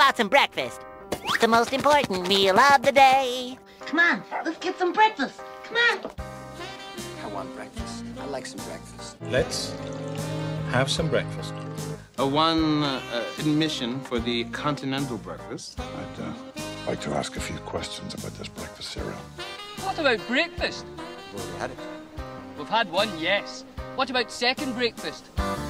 about some breakfast? The most important meal of the day. Come on, let's get some breakfast. Come on. I want breakfast. I like some breakfast. Let's have some breakfast. One admission for the continental breakfast. I'd like to ask a few questions about this breakfast cereal. What about breakfast? We've already had it. We've had one, yes. What about second breakfast?